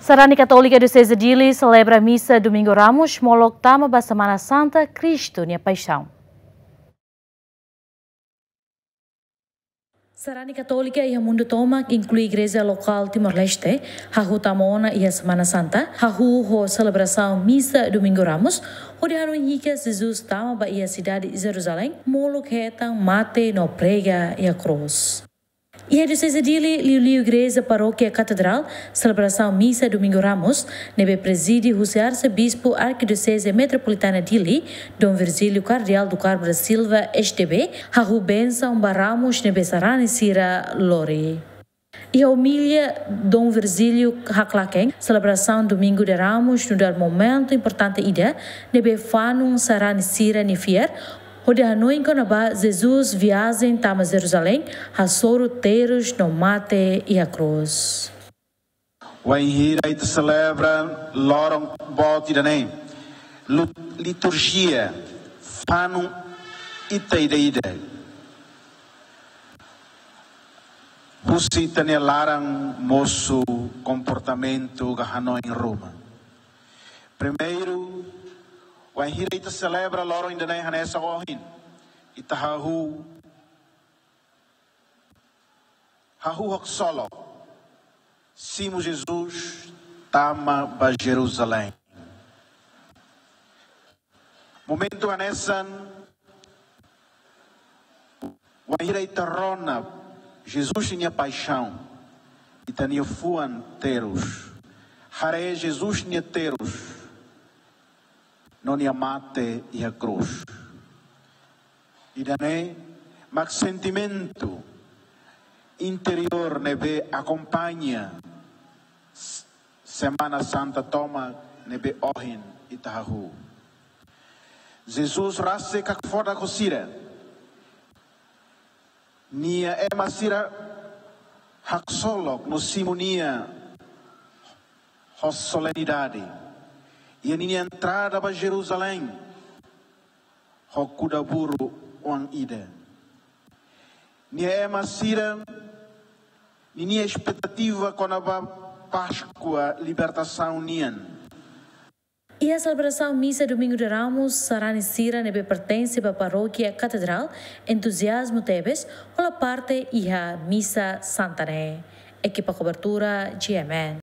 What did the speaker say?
Sarani Católica de César Dili celebra a missa Domingo Ramos, molok tama ba Semana Santa, Cristo nia Paixão. Sarani Católica e a Mundo Toma, que inclui a Igreja Local Timor-Leste, hahu tamona e a Semana Santa, hahu ho celebração missa Domingo Ramos, onde hanu hica Jesus tama ba a cidade de Jerusalém, molok hetang mate no prega e a cruz. E a Diocese Dili, liu Igreja Paróquia Catedral, celebração missa Domingo Ramos, nebe presídio o arcebispo Arquidiocese Metropolitana Dili, Dom Virgílio Cardeal do Carmo da Silva, STB, hahu benção baramos nebe sarani sira lori. E a humilha Dom Virgílio Haklaken, celebração Domingo de Ramos, no dar momento importante ida, nebe fanung sarani sira nifier, onde Hanoi enconaba Jesus viagem tama Jerusalém, hasoro teiros no mate e a cruz. O Henrique te celebra lorong boti danem liturgia fanu ide. Husita ne larang moço comportamento ga Hanoi em Roma. Primeiro o Henrique te celebra lorong danem hanesa ohin itahahu hok solo Simo Jesus tama ba Jerusalém. Momento anesan o Henrique terrona Jesus tinha paixão e tinha fuan teros. Hare Jesus tinha teros. Non ia mate e a cruz. E daí, mas sentimento interior nebe acompanha Semana Santa toma nebe ohin itahu. Jesus rase kak foda kosira. Nia emasira hak solok no simonia hos solenidade. E a minha entrada para Jerusalém, hokuda buru uang ida. Nia emasira, minha expectativa com a Páscoa, libertação nian. E a celebração missa Domingo de Ramos, sarani sira nebe pertence para a paróquia Catedral, entusiasmo tebes, ou a parte e a missa Santa né. Equipa cobertura GMN.